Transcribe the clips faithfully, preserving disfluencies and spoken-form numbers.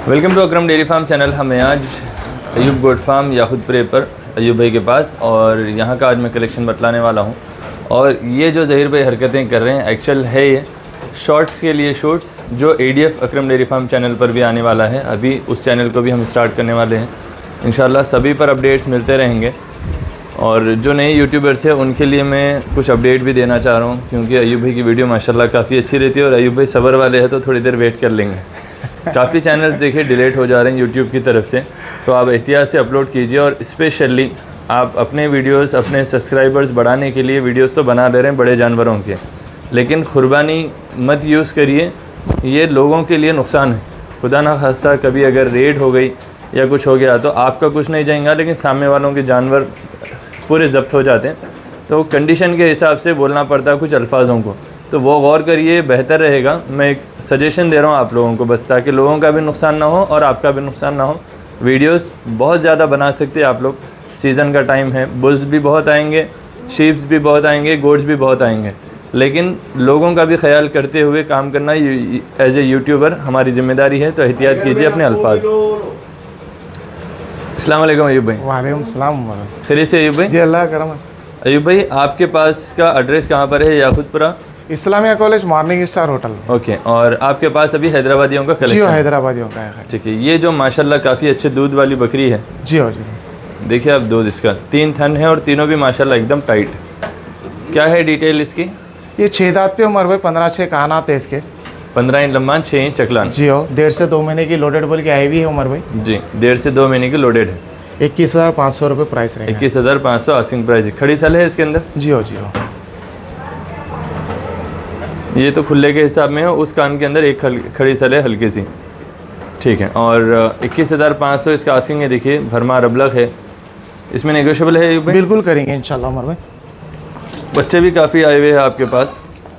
Welcome to Akram dairy farm channel. हमें आज Ayub goat farm याखुदपुरे पर अयूब भाई के पास, और यहाँ का आज मैं कलेक्शन बतलाने वाला हूँ। और ये जो ज़हीर भाई हरकतें कर रहे हैं एक्चुअल है ये शॉर्ट्स के लिए शूट्स, जो A D F Akram dairy farm channel पर भी आने वाला है। अभी उस चैनल को भी हम स्टार्ट करने वाले हैं इंशाल्लाह। सभी पर अपडेट्स मिलते रहेंगे, और जो नए यूट्यूबर्स हैं उनके लिए मैं कुछ अपडेट भी देना चाह रहा हूँ, क्योंकि अयूब भाई की वीडियो माशाल्लाह काफ़ी अच्छी रहती है। और अयूब भाई सब्र वाले हैं तो थोड़ी देर वेट कर लेंगे। काफ़ी चैनल्स देखिए डिलीट हो जा रहे हैं यूट्यूब की तरफ से, तो आप एहतियात से अपलोड कीजिए। और स्पेशली आप अपने वीडियोस अपने सब्सक्राइबर्स बढ़ाने के लिए वीडियोस तो बना ले रहे हैं बड़े जानवरों के, लेकिन कुर्बानी मत यूज़ करिए, ये लोगों के लिए नुकसान है। खुदा ना खास्ता कभी अगर रेड हो गई या कुछ हो गया तो आपका कुछ नहीं जाएगा, लेकिन सामने वालों के जानवर पूरे ज़ब्त हो जाते हैं। तो कंडीशन के हिसाब से बोलना पड़ता है कुछ अल्फाजों को, तो वो गौर करिए, बेहतर रहेगा। मैं एक सजेशन दे रहा हूँ आप लोगों को बस, ताकि लोगों का भी नुकसान ना हो और आपका भी नुकसान ना हो। वीडियोस बहुत ज़्यादा बना सकते हैं आप लोग, सीज़न का टाइम है, बुल्स भी बहुत आएंगे, शीप्स भी बहुत आएंगे, गोट्स भी बहुत आएंगे, लेकिन लोगों का भी ख्याल करते हुए काम करना एज ए यूट्यूबर हमारी ज़िम्मेदारी है। तो एहतियात कीजिए अपने अल्फाज। अस्सलाम वालेकुम अयूब भाई। वालेकुम सलाम। खैरियत से अयूब भाई? जी अल्लाह करम। अयूब भाई आपके पास का एड्रेस कहाँ पर है? Yakhudpura Islamia college morning star hotel. Okay, और आपके पास अभी हैदराबादियों का कलेक्शन? जी हो, हैदराबादियों का है। ठीक है, ये जो माशाल्लाह काफ़ी अच्छे दूध वाली बकरी है। जी हो जी। देखिए आप दूध इसका तीन थन है और तीनों भी माशाल्लाह एकदम टाइट। क्या है डिटेल इसकी? ये छः दांत पे उम्र भाई, पंद्रह छः कान आते हैं इसके। पंद्रह इंच लंबान, छः इंच चकलान। जी हो, डेढ़ से दो महीने की लोडेड बोल के आई हुई है उम्र भाई। जी, डेढ़ से दो महीने की लोडेड है। इक्कीस हज़ार पाँच सौ रुपये प्राइस रहेगा। इक्कीस हज़ार पाँच सौ आसिंग प्राइस है। खड़ी सल है इसके अंदर? जी हो जी हो। ये तो खुले के हिसाब में है, उस कान के अंदर एक खड़ी सल है हल्की सी। ठीक है, और इक्कीस हज़ार पाँच सौ इसका आसिंग है। देखिए भरमार अबलग है, इसमें नेगोशिएबल है? बिल्कुल करेंगे इंशाल्लाह उमर भाई। बच्चे भी काफ़ी आए हुए हैं आपके पास।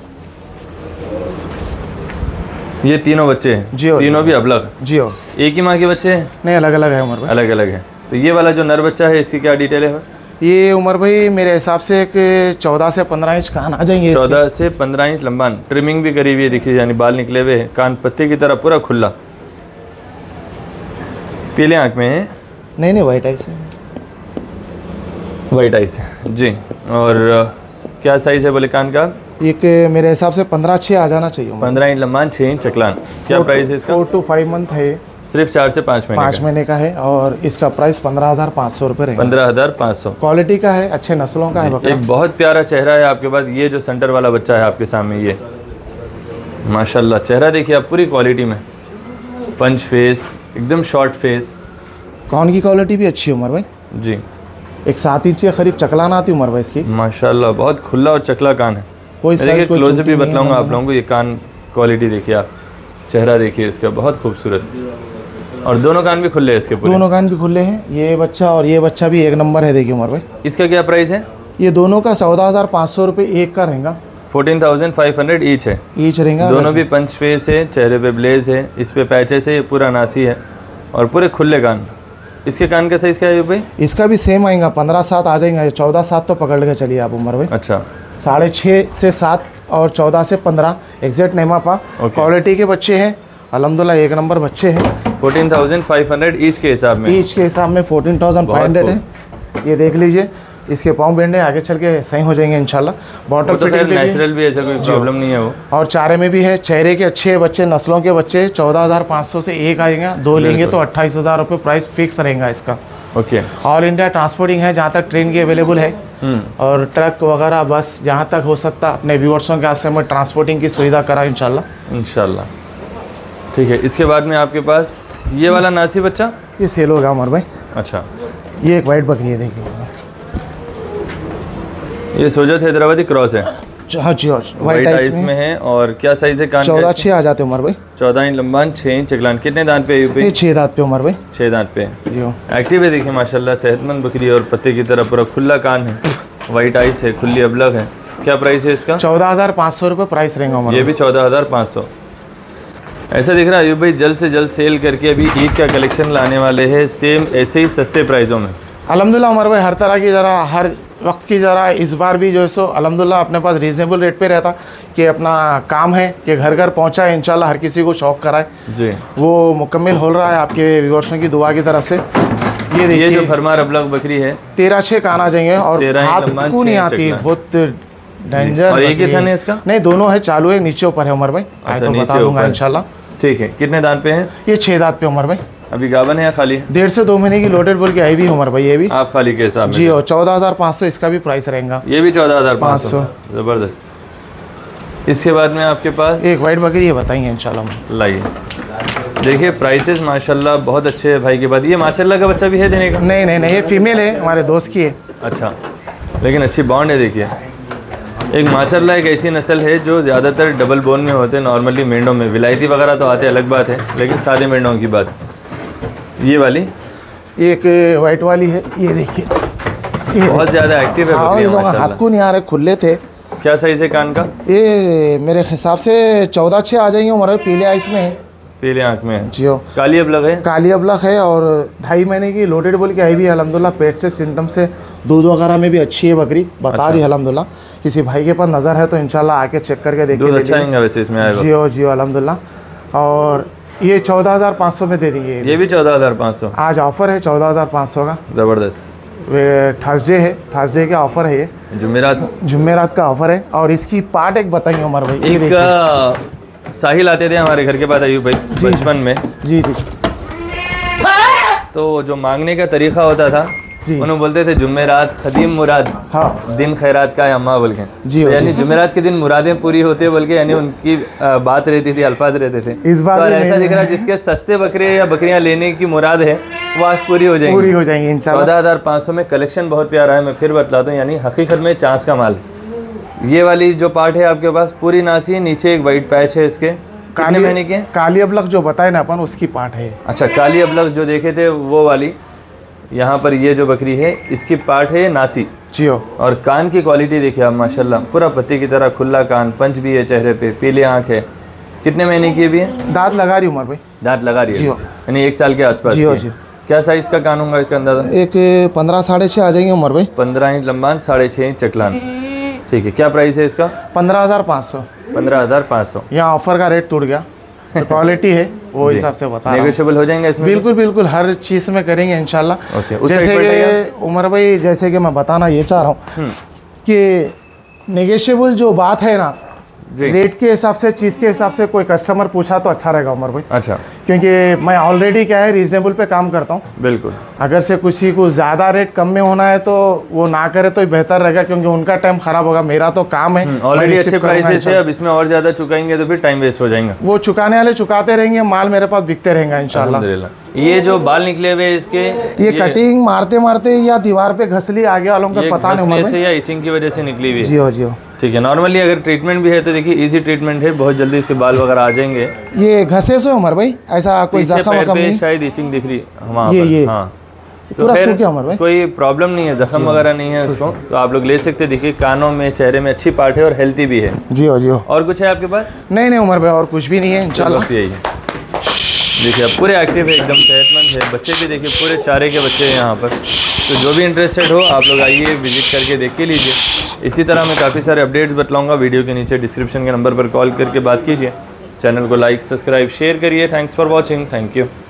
ये तीनों बच्चे हैं? जी हो। तीनों भी अबलग? जी हो। एक ही माँ के बच्चे हैं? नहीं, अलग अलग है उमर भाई। अलग अलग है। तो ये वाला जो नर बच्चा है इसकी क्या डिटेल है? ये उमर भाई मेरे हिसाब से एक चौदह से पंद्रह इंच कान आ जाएंगे। चौदह से पंद्रह इंच लंबान, ट्रिमिंग भी करी हुई है देखिए, यानी बाल निकले हुए हैं, कान पत्ते की तरह पूरा खुला। पीले आँख में है? नहीं नहीं, वाइट आइस है। वाइट आइस है जी। और क्या साइज़ है बोले कान का? एक मेरे हिसाब से पंद्रह छः आ जाना चाहिए। पंद्रह इंच लंबान, छः इंच चकलान। क्या प्राइस है इसका? फोर टू फाइव मंथ है। सिर्फ चार से पाँच महीने पाँच महीने का है, और इसका प्राइस पंद्रह हज़ार पाँच सौ रुपये रहेगा। पंद्रह हज़ार पाँच सौ। क्वालिटी का है, अच्छे नस्लों का है बकरा। एक बहुत प्यारा चेहरा है आपके पास। ये जो सेंटर वाला बच्चा है आपके सामने, ये माशाल्लाह चेहरा देखिए आप, पूरी क्वालिटी में, पंच फेस, एकदम शॉर्ट फेस। कान की क्वालिटी भी अच्छी है उमर भाई जी। एक सात इंच के करीब चकलान आती उमर भाई इसकी। माशाल्लाह बहुत खुला और चकला कान है। कोई देखिए क्लोजअप भी बतलाऊंगा आप लोगों को। ये कान क्वालिटी देखिए आप, चेहरा देखिए इसका, बहुत खूबसूरत। और दोनों कान भी खुले हैं इसके पूरे? दोनों कान भी खुले हैं। ये बच्चा और ये बच्चा भी एक नंबर है। देखिए उमर भाई इसका क्या प्राइस है? ये दोनों का चौदह हज़ार पाँच सौ रुपये एक का रहेगा। Fourteen thousand five hundred each है। ईच रहेगा। दोनों भी पंच फेस है, चेहरे पे ब्लेज है, इस पे पैचेस है, पूरा नासी है और पूरे खुले कान। इसके कान का साइज़ क्या है भाई? इसका भी सेम आएगा, पंद्रह सात आ जाएगा। चौदह सात तो पकड़ के चलिए आप उमर भाई। अच्छा, साढ़े छः से सात और चौदह से पंद्रह एग्जैक्ट नहीं मापा। क्वालिटी के बच्चे हैं अल्हम्दुलिल्लाह, एक नंबर बच्चे हैं। Fourteen thousand five hundred each के हिसाब में? ईच के हिसाब में फोर्टीन थाउजेंड फाइव हंड्रेड है। ये देख लीजिए, इसके पाँव बेंडे आगे चल के सही हो जाएंगे इंशाल्लाह। बॉटल तो फिटिंग नेचुरल भी, ऐसा कोई प्रॉब्लम नहीं है वो। और चारे में भी है, चेहरे के अच्छे बच्चे, नस्लों के बच्चे। चौदह हज़ार पाँच सौ से एक आएगा, दो लेंगे तो अट्ठाईस हज़ार रुपये प्राइस फिक्स रहेगा इसका। ओके। ऑल इंडिया ट्रांसपोर्टिंग है, जहाँ तक ट्रेन की अवेलेबल है, और ट्रक वगैरह बस जहाँ तक हो सकता अपने व्यूअर्सों के हाथ में ट्रांसपोर्टिंग की सुविधा करा इंशाल्लाह। इंशाल्लाह ठीक है। इसके बाद में आपके पास ये वाला नासी बच्चा, ये सेल होगा उमर भाई। अच्छा, ये एक वाइट बकरी है देखिए, ये सोजत हैदराबादी क्रॉस है। हाँ जी, वाइट आइस में है। और क्या साइज़ है कान? चौदह छः आ जाते उमर भाई। चौदह इंच लंबान, छः इंच चकलान। कितने दांत पे है? ये छः दांत पे उमर भाई। छः दांत पे जी हो। एक्टिव है देखिए माशाल्लाह, सेहतमंद बकरी और पत्ते की तरह पूरा खुला कान है, वाइट आइस है, खुली अबलग है। क्या प्राइस है इसका? चौदह हज़ार पाँच सौ रुपये प्राइस रहेगा उमर। ये भी चौदह हज़ार पाँच सौ। ऐसा दिख रहा है अयूब भाई जल्द से जल्द सेल करके अभी ईद का कलेक्शन लाने वाले हैं, सेम ऐसे ही सस्ते प्राइसों में। अल्हम्दुलिल्लाह उमर भाई, हर तरह की ज़रा हर वक्त की ज़रा इस बार भी जो है सो अल्हम्दुलिल्लाह अपने पास रीज़नेबल रेट पे रहता। कि अपना काम है कि घर घर पहुंचा है, इंशाल्लाह हर किसी को शौक कराए जी, वो मुकम्मल हो रहा है आपके व्यूअर्सों की दुआ की तरफ से। ये देखिए ये जो फरमा अबलग बकरी है तेरह छः कान आ जाएंगे और हाथ को नहीं आती, बहुत डेंजर। और एक ही था इसका? नहीं, दोनों है, चालू है, नीचे ऊपर है उमर भाई। अच्छा, तो बता दूंगा इंशाल्लाह। ठीक है, कितने दांत पे है? ये छः दांत पे उमर भाई। अभी गावन है या खाली? डेढ़ से दो महीने की लोडेड बोल के आई भी उमर भाई। ये भी आप खाली के हिसाब में जी, और चौदह हजार पाँच सौ इसका भी प्राइस रहेगा। ये भी चौदह हजार पाँच सौ ज़बरदस्त। इसके बाद में आपके पास एक वाइट बकरी, ये बताएंगे इंशाल्लाह। लाइए, देखिए प्राइसेस माशाल्लाह बहुत अच्छे हैं भाई के बाद। ये माशाल्लाह का बच्चा भी है देने का? नहीं नहीं नहीं, ये फीमेल है, हमारे दोस्त की है। अच्छा, लेकिन अच्छी बॉन्ड है। देखिए एक माशाल्लाह एक ऐसी नस्ल है जो ज़्यादातर डबल बोन में होते हैं, नॉर्मली मेंढों में। विलायती वगैरह तो आते अलग बात है, लेकिन सादे मेंढों की बात। ये वाली एक वाइट वाली है, ये देखिए बहुत ज़्यादा एक्टिव है बकरियां माशाल्लाह। हाथ को नहीं आ रहे, खुले थे। क्या साइज़ है कान का? ये मेरे हिसाब से चौदह छः आ जाएंगे उम्र, पीले आइस में है, पीले आँख में है। जियो काली अबलग है? काली अबलग है और ढाई महीने की लोडेड बोल के आई भी है अल्हम्दुलिल्लाह। पेट से सिम्टम से दूध वगैरह में भी अच्छी है बकरी, बता अच्छा। रही है अल्हम्दुलिल्लाह। किसी भाई के पास नज़र है तो इंशाल्लाह आके चेक करके देखिए। दूध अच्छा आएगा वैसे इसमें आएगा? जियो जियो अल्हम्दुलिल्लाह। और ये चौदह हज़ार पाँच सौ में दे देंगे। ये भी चौदह हज़ार पाँच सौ? आज ऑफर है चौदह हज़ार पाँच सौ का। ज़बरदस्त। थर्सडे है, थर्सडे का ऑफर है, ये जुमेरात जुमेरात का ऑफर है। और इसकी पार्ट एक बताइए उमर भाई। एक साहिल आते थे हमारे घर के पास अयूब भाई बचपन में। जी जी। तो जो मांगने का तरीका होता था, उन्होंने बोलते थे जुमेरात खदीम मुराद, हाँ, दिन खैरात का है अम्मा बोल के। जी, तो यानी जुमेरात के दिन मुरादें पूरी होती है बोल के, यानी उनकी आ, बात रहती थी, अल्फाज रहते थे। इस बार तो ऐसा दिख रहा है जिसके सस्ते बकरे या बकरियां लेने की मुराद है वो आज पूरी हो जाएंगी, पूरी हो जाएंगी इंशाल्लाह। चौदह हज़ार पाँच सौ में कलेक्शन बहुत प्यारा है। मैं फिर बतलाता हूँ, यानी हकीकत में चांस का माल। ये वाली जो पार्ट है आपके पास पूरी नासी है, नीचे एक वाइट पैच है इसके। कितने महीने के? काली अबलग जो बताए ना अपन, उसकी पार्ट है। अच्छा, काली अबलग जो देखे थे वो वाली। यहाँ पर ये जो बकरी है इसकी पार्ट है नासी। जियो। और कान की क्वालिटी देखिए आप माशाल्लाह, पूरा पत्ती की तरह खुला कान, पंच भी है चेहरे पे, पीले आँख है। कितने महीने की भी है? दांत लगा रही उमर भाई। दांत लगा रही है, यानी एक साल के आसपास जियो की। जियो। क्या साइज का कान होगा इसका अंदाजा? एक पंद्रह साढ़े छः आ जाएंगे उमर भाई। पंद्रह इंच लंबान, साढ़े छः इंच चकलान। ठीक है, क्या प्राइस है इसका? पंद्रह हज़ार पाँच सौ। पंद्रह हज़ार पाँच सौ। यहाँ ऑफर का रेट टूट गया, तो क्वालिटी है वो हिसाब से बता रहा हूं। नेगोशिएबल हो जाएंगे इसमें? बिल्कुल बिल्कुल, हर चीज़ में करेंगे इंशाल्लाह। ओके, उस जैसे साइड पर कि उमर भाई, जैसे कि मैं बताना ये चाह रहा हूँ कि नेगोशिएबल जो बात है ना, रेट के हिसाब से, चीज़ के हिसाब से कोई कस्टमर पूछा तो अच्छा रहेगा उमर भाई। अच्छा, क्योंकि मैं ऑलरेडी क्या है रीजनेबल पे काम करता हूँ। बिल्कुल। अगर से किसी को ज़्यादा रेट कम में होना है तो वो ना करे तो बेहतर रहेगा, क्योंकि उनका टाइम खराब होगा। मेरा तो काम है, ऑलरेडी अच्छे प्राइसेस है, अब इसमें और ज़्यादा चुकाएंगे तो फिर टाइम वेस्ट हो जाएगा। वो चुकाने वाले चुकाते रहेंगे, माल मेरे पास बिकते रहेंगे इंशाल्लाह। अल्हम्दुलिल्लाह। ये जो बाल निकले हुए इसके, ये, ये कटिंग मारते मारते या दीवार पे घसली आगे वालों को पता नहीं उमर से या इचिंग की वजह से निकली हुई है? जियो जियो। ठीक है, नॉर्मली अगर ट्रीटमेंट भी है तो देखिए इजी ट्रीटमेंट है, बहुत जल्दी इसके बाल वगैरह आ जाएंगे। ये घसे से उमर भाई, ऐसा कोई जख्म वख्म नहीं? शायद इचिंग दिख रही वहाँ ये, पर। ये। हाँ, तो पूरा सूख गया उमर भाई, कोई प्रॉब्लम नहीं है, जख्म वगैरह नहीं है उसको, तो आप लोग ले सकते। देखिए कानों में, चेहरे में अच्छी पार्ट है और हेल्थी भी है। जियो जियो। और कुछ है आपके पास? नहीं नहीं उमर भाई, और कुछ भी नहीं है इंशाल्लाह। यही है, देखिए अब पूरे एक्टिव है, एकदम सेहतमंद है। बच्चे भी देखिए पूरे चारे के बच्चे हैं यहाँ पर। तो जो भी इंटरेस्टेड हो आप लोग आइए, विजिट करके देख के लीजिए। इसी तरह मैं काफ़ी सारे अपडेट्स बतलाऊँगा, वीडियो के नीचे डिस्क्रिप्शन के नंबर पर कॉल करके बात कीजिए। चैनल को लाइक, सब्सक्राइब, शेयर करिए। Thanks for watching. Thank you.